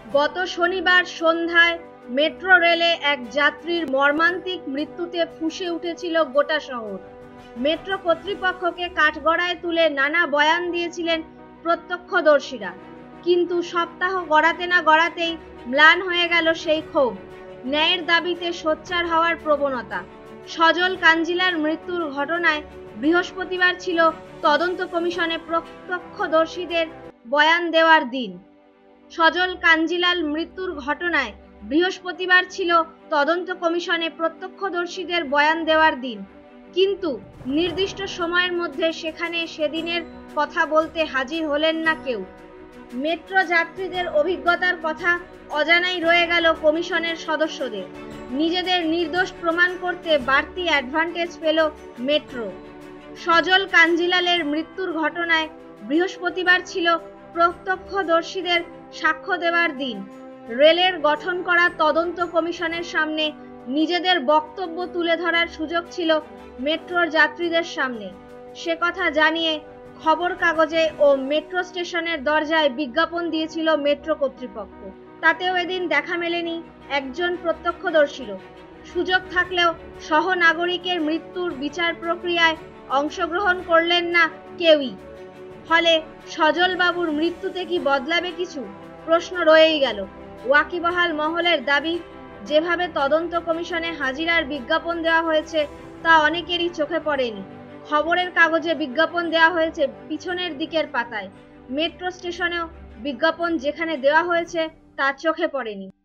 গত শনিবার সন্ধ্যায় মেট্রো রেলে এক যাত্রীর মর্মান্তিক মৃত্যুতে ফুঁসে উঠেছিল গোটা শহর। মেট্রো কর্তৃপক্ষকে কাঠগড়ায় তুলে নানা বয়ান দিয়েছিলেন প্রত্যক্ষদর্শীরা, কিন্তু সপ্তাহ গড়াতে না গড়াতেই ম্লান হয়ে গেল সেই ক্ষোভ। ন্যায়ের দাবিতে সোচ্চার হওয়ার প্রবণতা। সজল কাঞ্জিলার মৃত্যুর ঘটনায় বৃহস্পতিবার ছিল তদন্ত কমিশনে প্রত্যক্ষদর্শীদের বয়ান দেওয়ার দিন। সজল কাঞ্জিলাল মৃত্যুর ঘটনায় বৃহস্পতিবার ছিল তদন্ত কমিশনে প্রত্যক্ষদর্শীদের বয়ান দেওয়ার দিন, কিন্তু নির্দিষ্ট সময়ের মধ্যে সেখানে সেদিনের কথা বলতে হাজির হলেন না কেউ। মেট্রো যাত্রীদের অভিজ্ঞতার কথা অজানাই রয়ে গেল কমিশনের সদস্যদের। নিজেদের নির্দোষ প্রমাণ করতে বাড়তি অ্যাডভান্টেজ পেল মেট্রো। সজল কাঞ্জিলালের মৃত্যুর ঘটনায় বৃহস্পতিবার ছিল প্রত্যক্ষদর্শীদের সাক্ষ্য দেওয়ার দিন। রেলের গঠন করা তদন্ত কমিশনের সামনে নিজেদের বক্তব্য তুলে ধরার সুযোগ ছিল মেট্রোর যাত্রীদের সামনে। সে কথা জানিয়ে খবর কাগজে ও মেট্রো স্টেশনের দরজায় বিজ্ঞাপন দিয়েছিল মেট্রো কর্তৃপক্ষ। তাতেও এদিন দেখা মেলেনি একজন প্রত্যক্ষদর্শীরও। সুযোগ থাকলেও সহনাগরিকের মৃত্যুর বিচার প্রক্রিয়ায় অংশগ্রহণ করলেন না কেউই। ফলে সজল বাবুর মৃত্যুতে কি বদলাবে কিছু, প্রশ্ন রয়েই গেল। ওয়াকিবহাল মহলের দাবি, যেভাবে তদন্ত কমিশনে হাজিরার বিজ্ঞাপন দেওয়া হয়েছে তা অনেকেরই চোখে পড়েনি। খবরের কাগজে বিজ্ঞাপন দেওয়া হয়েছে পিছনের দিকের পাতায়। মেট্রো স্টেশনেও বিজ্ঞাপন যেখানে দেওয়া হয়েছে তা চোখে পড়েনি।